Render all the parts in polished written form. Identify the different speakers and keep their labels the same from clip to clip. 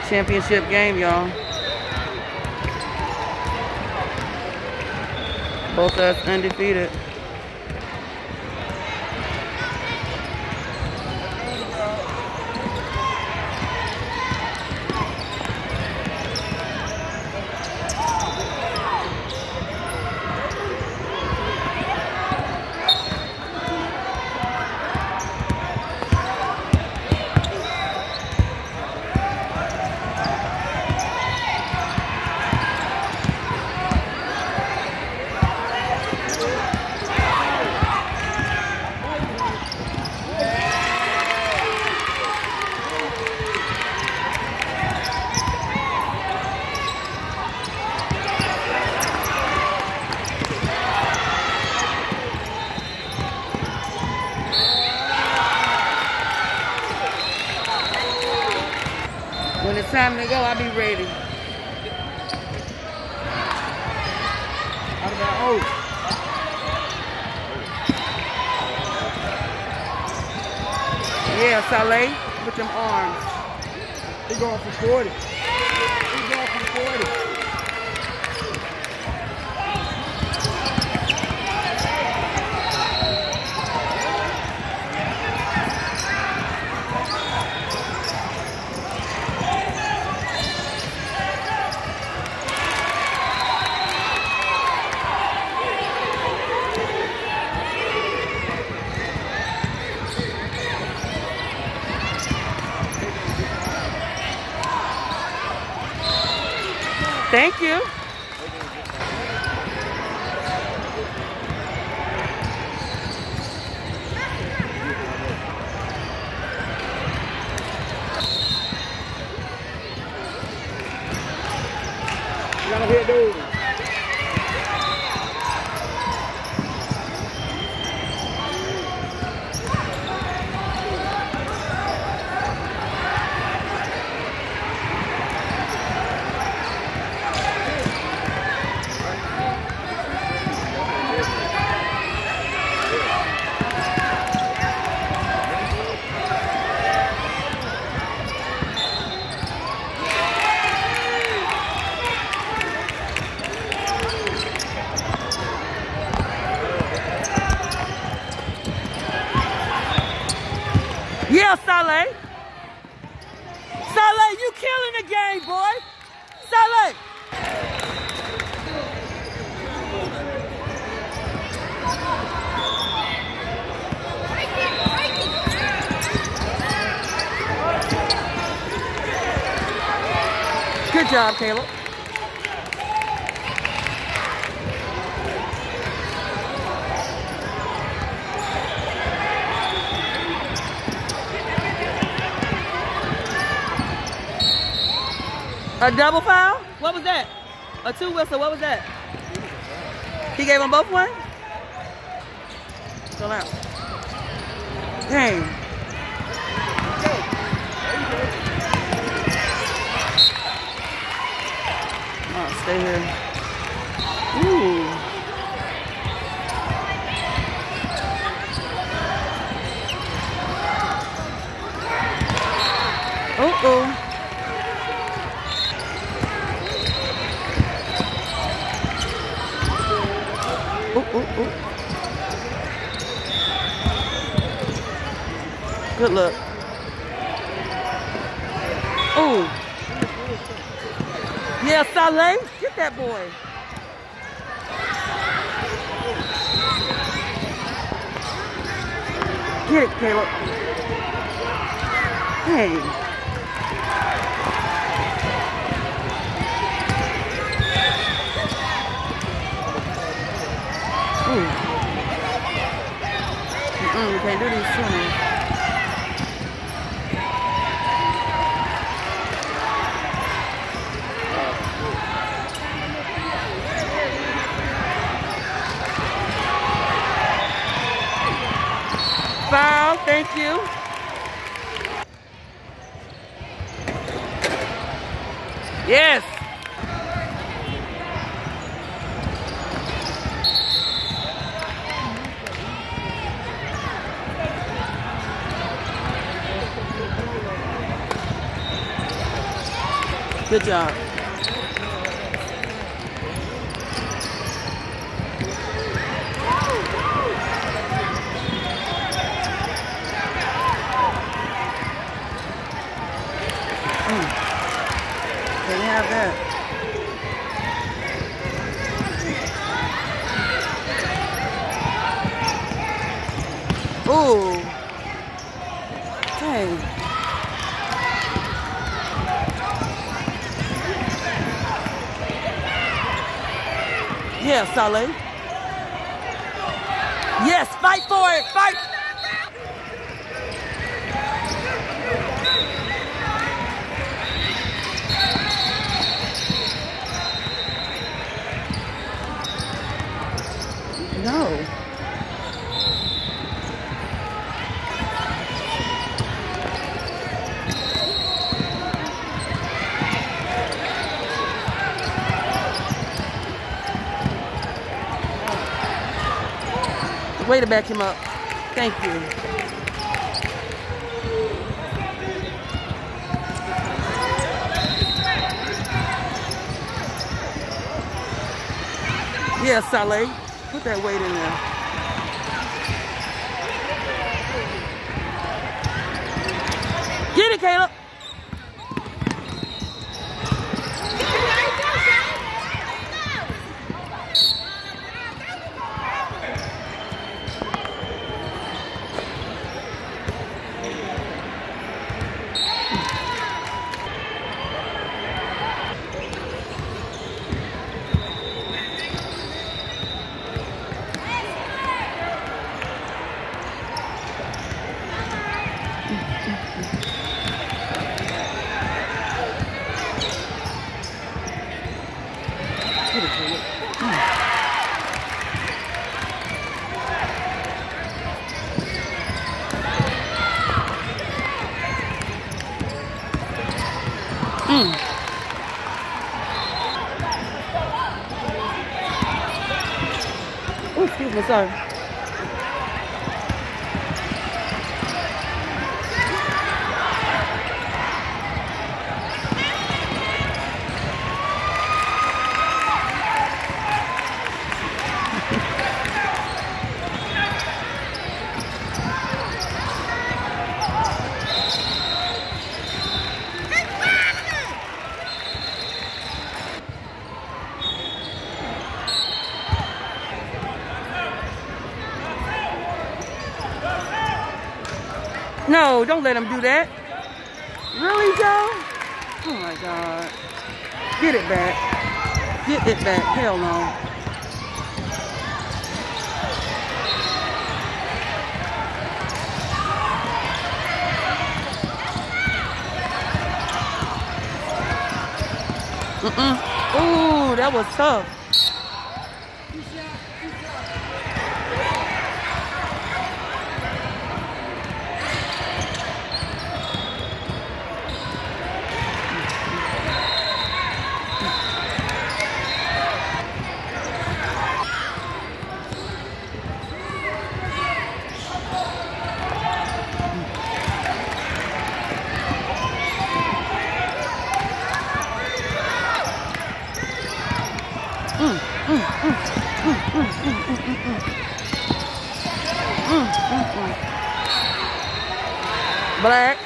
Speaker 1: Championship game, y'all. Both of us undefeated. When it's time to go, I'll be ready.
Speaker 2: Out of that oath.
Speaker 1: Yeah, Saleh, with them arms.
Speaker 2: He going for 40. He going for 40.
Speaker 1: Thank you.
Speaker 2: You gotta hit those.
Speaker 1: Yeah, Saleh. Saleh, you killing the game, boy. Saleh. Good job, Caleb. A double foul? What was that? A two whistle, what was that? He gave them both one? Still out. Dang. Oh, stay here. Ooh. Uh-oh. Ooh. Good look. Ooh. Yeah, Saleh, get that boy. Get it, Caleb. Hey. You can't do these swimming. Foul, thank you. Yes. Good job. They have that. Ooh. Dang. Yeah, Saleh. Yes, fight for it. Fight. No. Way to back him up. Thank you. Yeah, Saleh. Put that weight in there. Get it, Caleb. Oh, excuse me, sorry. No, don't let him do that. Really, Joe? Oh my God. Get it back. Get it back. Hell no. Ooh, that was tough. Black.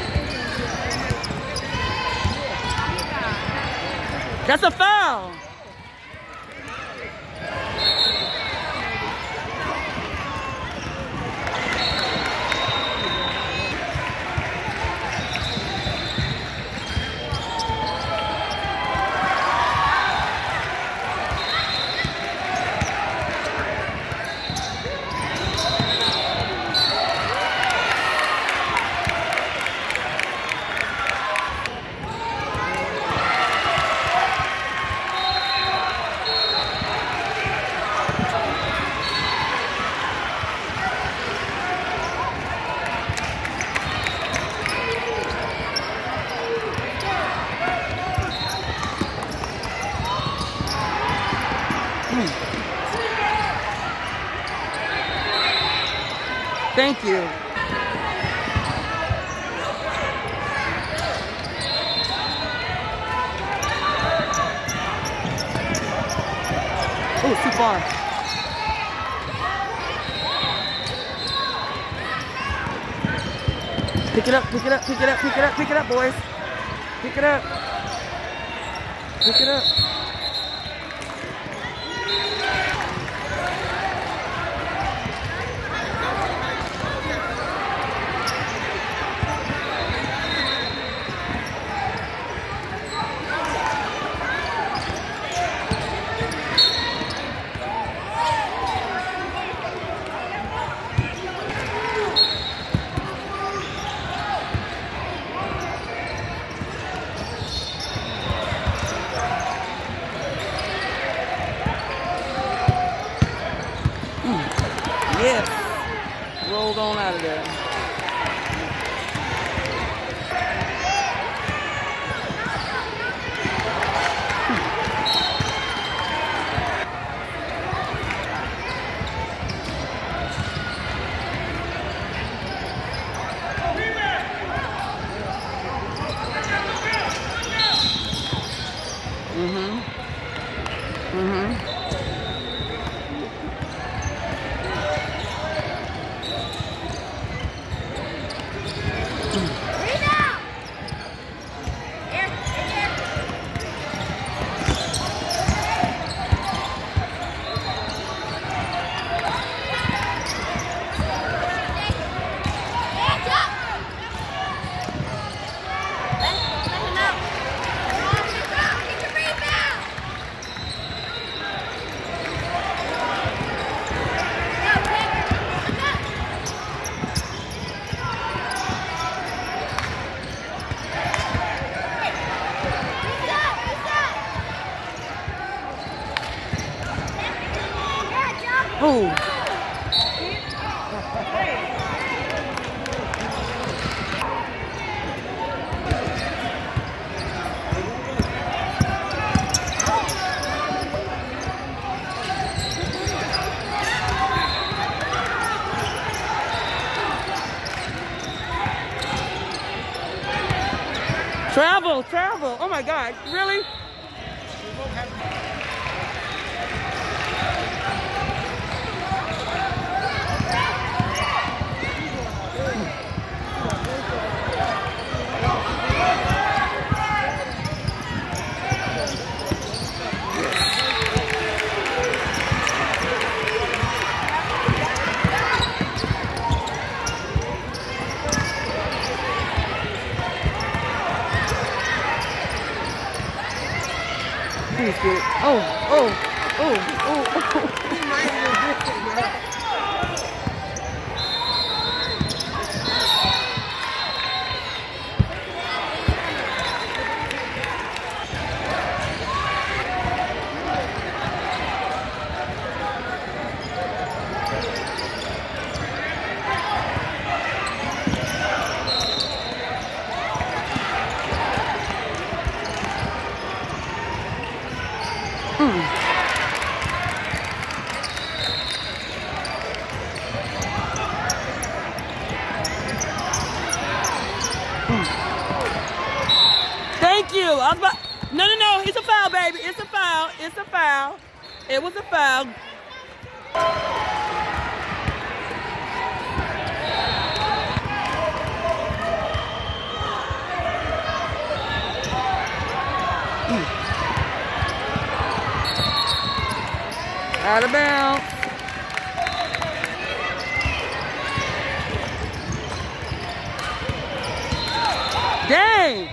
Speaker 1: That's a foul. Thank you. Oh, too far. Pick it up, pick it up, pick it up, pick it up, pick it up, boys. Pick it up. Pick it up. Yes. Rolled on out of there. Oh. Travel, travel. Oh my God, really? Please get it. Oh, oh, oh, oh, oh. Thank you. I was about, no, it's a foul, baby. It's a foul. It's a foul. It was a foul. Out of bounds. Dang.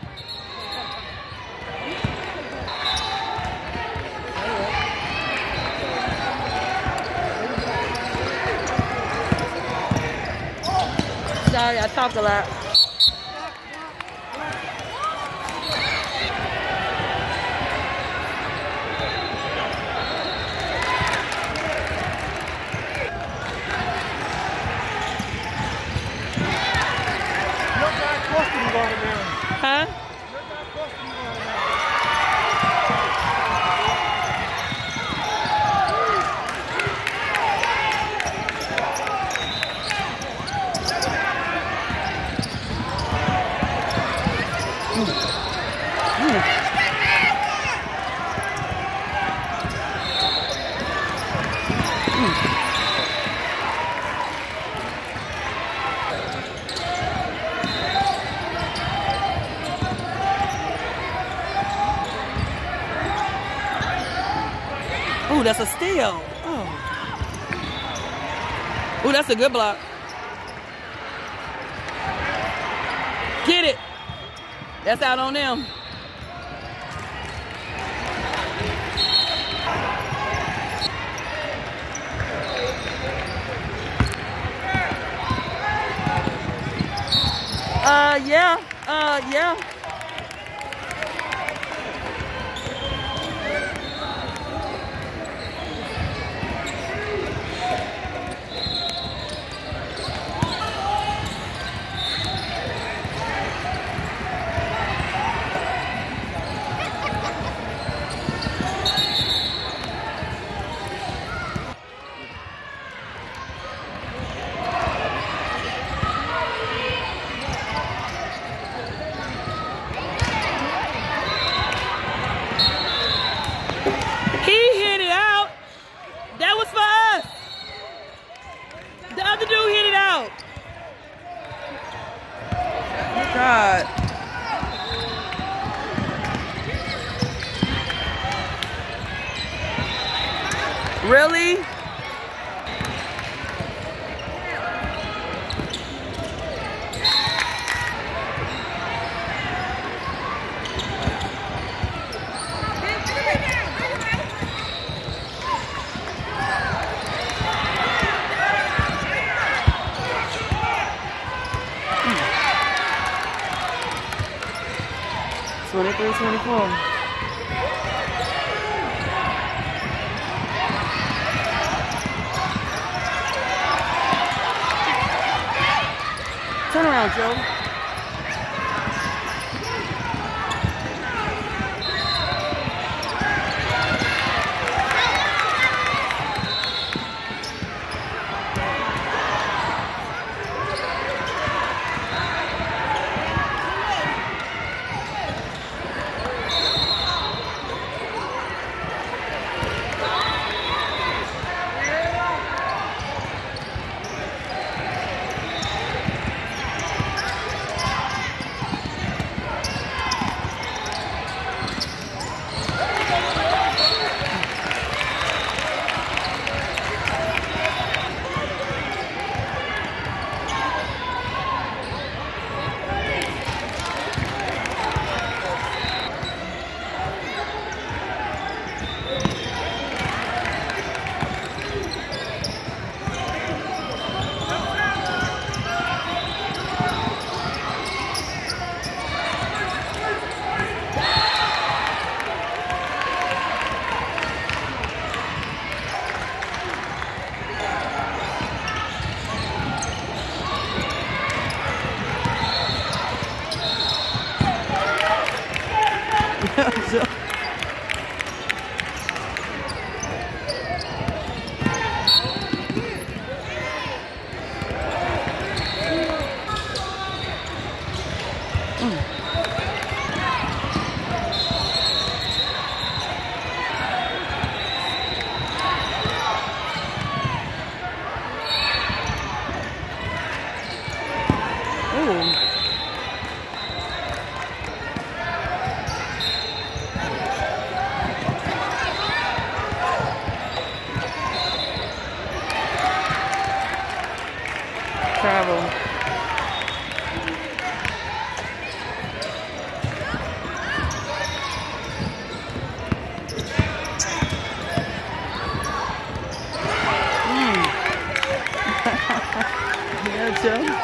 Speaker 1: Sorry, I talk a lot. Huh? Oh, that's a steal. Oh. Oh, that's a good block. Get it. That's out on them. Yeah. Yeah. He hit it out. That was for us. The other dude hit it out. Oh, God. Really? Hmm. 23-24. Turn around, Joe. Travel. Yeah, Joe.